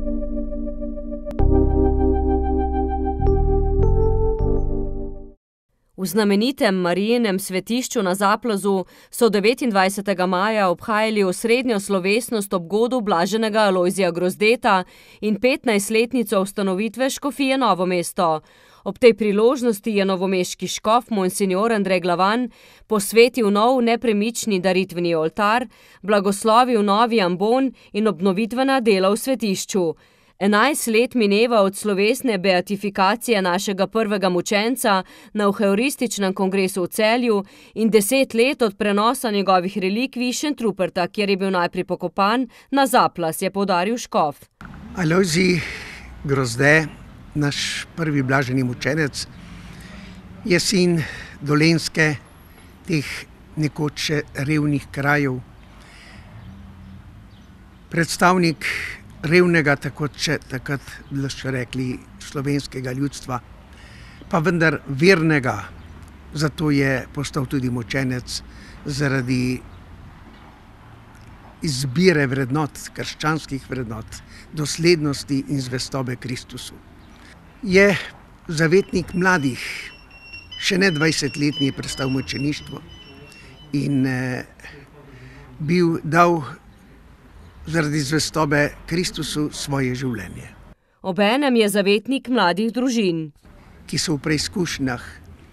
V znamenitem Marijinem svetišču na Zaplazu so 29. maja obhajali osrednjo slovesnost ob godu blaženega Alojzija Grozdeta in 15-letnico ustanovitve škofije Novo mesto. Ob tej priložnosti je novomeški škof monsinjor Andrej Glavan posvetil nov nepremični daritveni oltar, blagoslovil novi ambon in obnovitvena dela v svetišču. 11 let mineva od slovesne beatifikacije našega prvega mučenca na Evharističnem kongresu v Celju in 10 let od prenosa njegovih relikvij iz Šentruperta, kjer je bil najprej pokopan, na Zaplaz, je poudaril škof. Alojzij Grozde, naš prvi blaženi mučenec, je sin Dolenjske, teh nekoč revnih krajev, predstavnik revnega, tako če takrat bilo še rekli, slovenskega ljudstva, pa vendar vernega, zato je postal tudi mučenec zaradi izbire vrednot, krščanskih vrednot, doslednosti in zvestobe Kristusu. Je zavetnik mladih, še ne 20-letni je prestal mučeništvo in dal zaradi zvestobe Kristusu svoje življenje. Obenem je zavetnik mladih družin, ki so v preizkušnjah.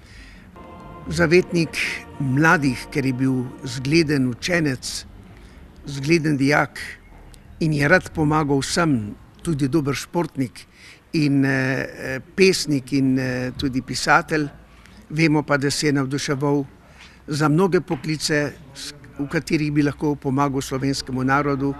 Zavetnik mladih, ker je bil zgleden učenec, zgleden dijak in je rad pomagal vsem, tudi dober športnik in pesnik in tudi pisatelj. Vemo pa, da se je navduševal za mnoge poklice, v katerih bi lahko pomagal slovenskemu narodu.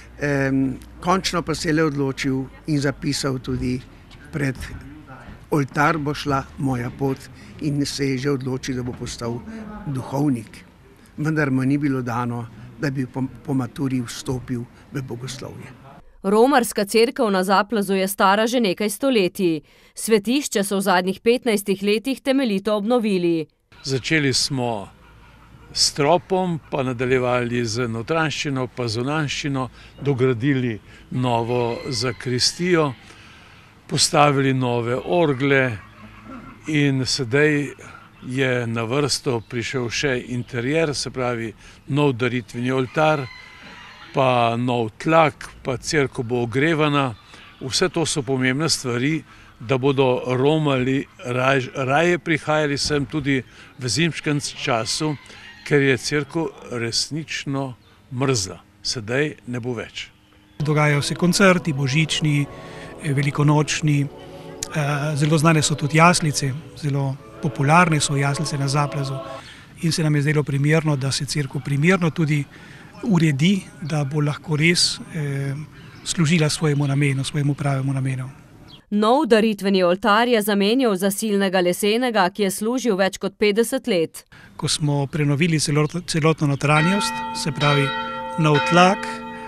Končno pa se je le odločil in zapisal tudi pred oltar bo šla moja pot in se je že odločil, da bo postal duhovnik. Vendar mu ni bilo dano, da bi po maturi vstopil v bogoslovje. Romarska cerkev na Zaplazu je stara že nekaj stoletij. Svetišče so v zadnjih 15 letih temeljito obnovili. Začeli smo s tropom, pa nadaljevali z notranjščino, pa zunanjščino, dogradili novo zakristijo, postavili nove orgle in sedaj je na vrsto prišel še interjer, se pravi nov daritveni oltar, pa nov tlak, pa cerkev bo ogrevana. Vse to so pomembne stvari, da bodo Romali raje prihajali sem tudi v zimskem času, ker je cerkev resnično mrzla. Sedaj ne bo več. Dogajajo se koncerti, božični, velikonočni, zelo znane so tudi jaslice, zelo popularne so jaslice na Zaplazu in se nam je zdelo primerno, da se cerkev primerno tudi uredi, da bo lahko res služila svojemu namenu, svojemu pravemu namenu. Nov daritveni oltar je zamenjal zasilnega lesenega, ki je služil več kot 50 let. Ko smo prenovili celotno notranjost, se pravi nov tlak,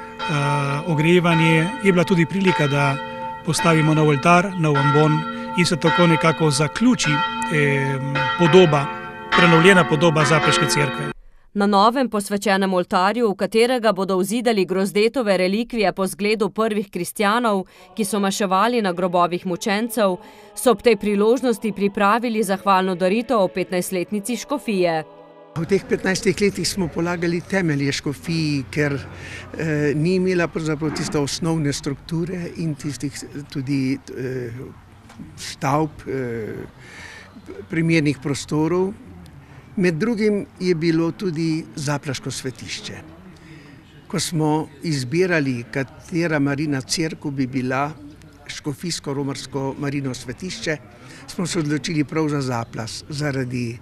ogrevanje, je bila tudi prilika, da postavimo nov oltar, nov ambon in se tako nekako zaključi prenovljena podoba Zapleške cerkve. Na novem posvečenem oltarju, v katerega bodo vzidali Grozdetove relikvije po zgledu prvih kristjanov, ki so maševali na grobovih mučencev, so ob tej priložnosti pripravili zahvalno daritev o 15-letnici škofije. V teh 15 letih smo polagali temelje škofiji, ker ni imela pravzaprav tiste osnovne strukture in tistih tudi stavb, primernih prostorov. Med drugim je bilo tudi Zaplaško svetišče. Ko smo izbirali, katera Marijina cerkev bi bila škofijsko-romarsko Marijino svetišče, smo se odločili prav za Zaplaz, zaradi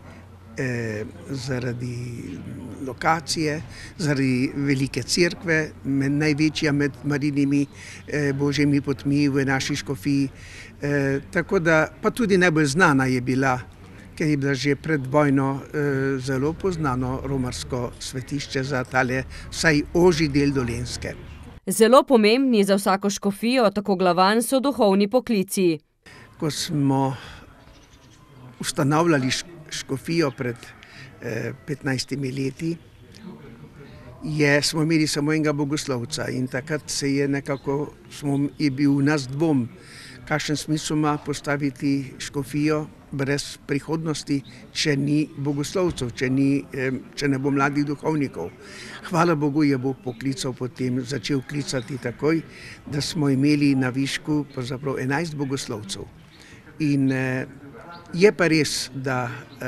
lokacije, zaradi velike cerkve, največja med Marijinimi božjimi potmi v naši škofiji. Tako da, pa tudi najbolj znana je bila, ker je bila že pred vojno zelo poznano romarsko svetišče za tale vsaj ožji del Dolenjske. Zelo pomembni za vsako škofijo, tako Glavan, so duhovni poklici. Ko smo ustanavljali škofijo pred 15 leti, smo imeli samo enega bogoslovca in takrat je bil v nas dvom, kakšen smisel ima postaviti škofijo brez prihodnosti, če ni bogoslovcev, če ne bo mladih duhovnikov. Hvala Bogu je Bog poklical potem, začel klicati takoj, da smo imeli na višku pravzaprav 11 bogoslovcev. In je pa res, da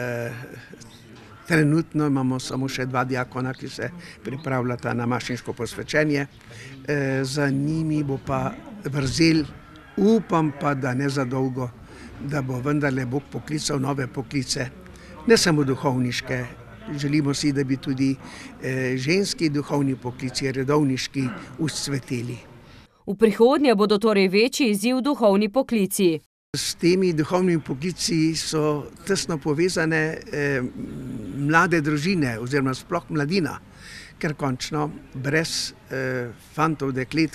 trenutno imamo samo še 2 diakona, ki se pripravljata na mašinsko posvečenje. Za njimi bo pa vrzel, upam pa, da ne za dolgo, da bo vendarle Bog poklical nove poklice, ne samo duhovniške. Želimo si, da bi tudi ženski duhovni poklici, redovniški, vzcveteli. V prihodnje bodo torej večji izziv duhovni poklici. S temi duhovnimi poklici so tesno povezane mlade družine oziroma sploh mladina, ker končno brez fantov, deklet,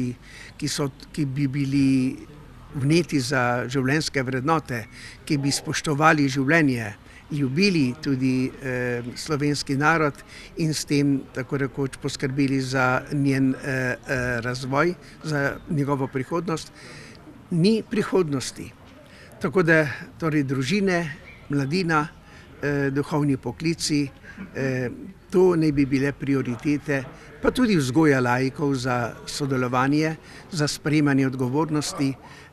ki bi bili vneti za življenjske vrednote, ki bi spoštovali življenje, ljubili tudi slovenski narod in s tem tako rekoč poskrbeli za njen razvoj, za njegovo prihodnost, ni prihodnosti. Tako da torej družine, mladina, duhovni poklici, to naj bi bile prioritete, pa tudi vzgoja laikov za sodelovanje, za sprejemanje odgovornosti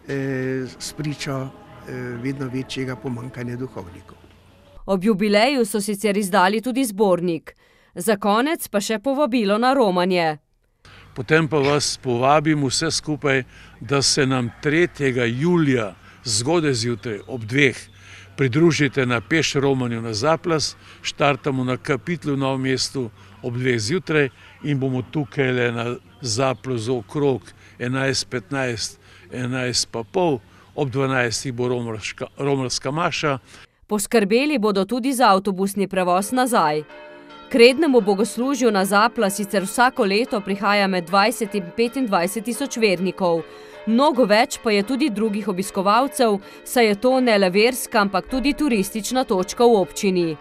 spričo vedno večjega pomanjkanja duhovnikov. Ob jubileju so sicer izdali tudi zbornik. Za konec pa še povabilo na romanje. Potem pa vas povabim vse skupaj, da se nam 3. julija zgodaj zjutraj ob 2 pridružite na peš romanju na Zaplaz. Štartamo na Kapitlu v Novem mestu ob 2 zjutraj in bomo tukaj na Zaplazu okrog 11:15, 11:30, ob 12 bo romarska maša. Poskrbeli bodo tudi za avtobusni prevoz nazaj. K rednemu bogoslužju na Zaplaz sicer vsako leto prihaja med 20 in 25 tisoč vernikov. Mnogo več pa je tudi drugih obiskovalcev, saj je to ne le verska, ampak tudi turistična točka v občini.